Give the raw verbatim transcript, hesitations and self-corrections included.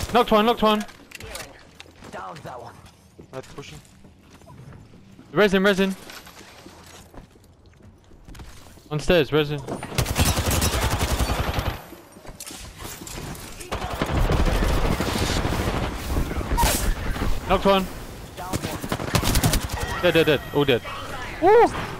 Knocked one, knocked one. Down that one. Right, pushing. Resin, resin. On stairs, resin. Knocked one. Dead, dead, dead. All dead. Woo!